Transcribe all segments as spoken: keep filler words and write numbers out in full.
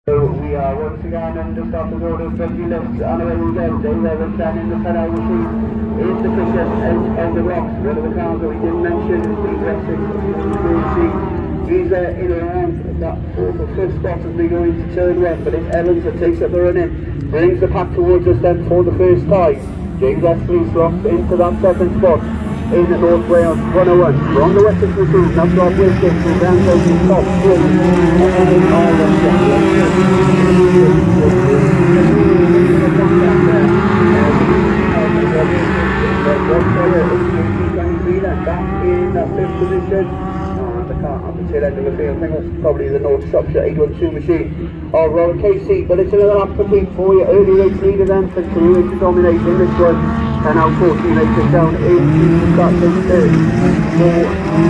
So we are once again and just after the order of twenty left on the way we go. Dave Evans down in the pedal machine is the quickest out of the blocks. One of the cars that we didn't mention is the Wessex see. He's uh, in and around that fourth or fifth spot as we go into turn one, but it's Evans that takes up the running, brings the pack towards us then for the first time. James Ashley slots into that second spot in North Wales one oh one. From the Wessex machine, that's Rob Wilson from down to the top. Back in that fifth position. And I can't have the tail end of the field. I think that's probably the North Shropshire eight one two machine of Robert Casey. But it's another lap complete for you. Early race leader then continuing to dominate in this one. And now fourteen metres down into the starting third for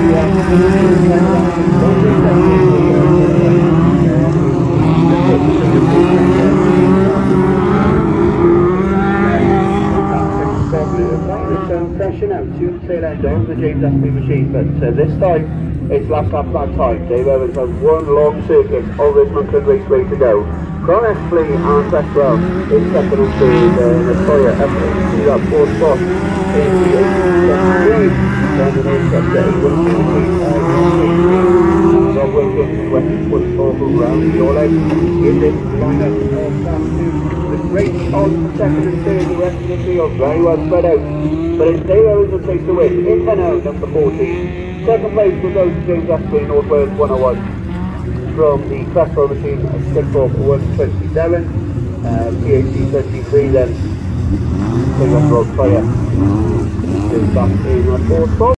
some pressure now to tail end on the James Ashley machine, but uh, this time it's last lap that time. Dave Evans has one long circuit of this Monkland Raceway to go. From Ashley and Cresswell is second and third, uh, Natoya up into that fourth spot in the eighth down the North Shropshire eight one two machine. Rob Wilkins went to four round your leg in this lineup of class two. The race on second and third, the rest of the field very well spread out, but it's Dave Evans that takes the win in Penno, number fourteen. Second place will go to James Ashley, North Wales one oh one. From the Cresswell machine at Stickfork one twenty-seven, uh, P H C twenty-three then, King of Road Fire is back in that fourth spot.